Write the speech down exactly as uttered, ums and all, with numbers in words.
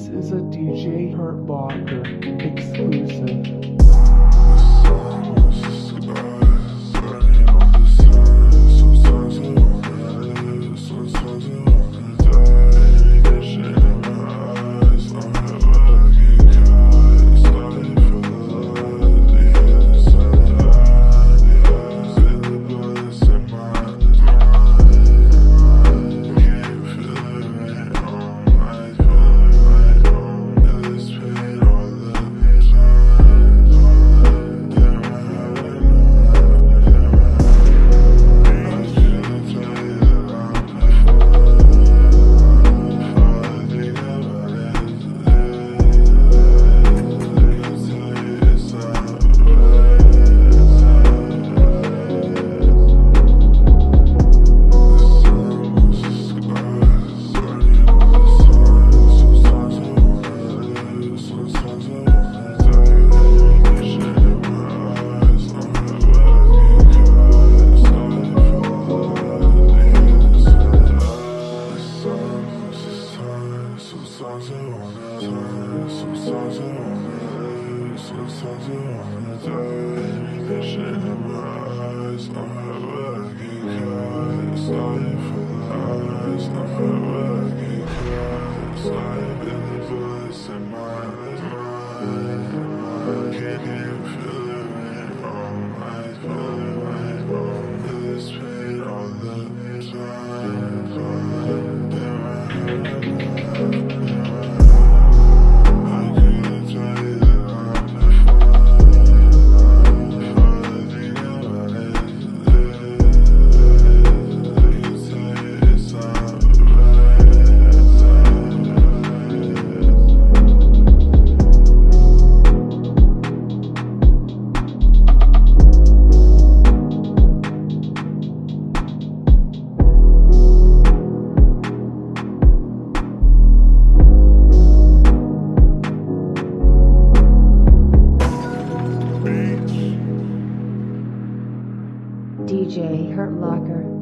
is a D J Hurtlocker exclusive. Sometimes I wanna die, sometimes I wanna live, sometimes I wanna die. Vision in my eyes, I'm hurt when I get caught. Sorry for the eyes, I'm hurt when I get caught. Sorry in the voice in my mind. Can't even feel it right on my feeling right on. This pain all the time. D J Hurtlocker.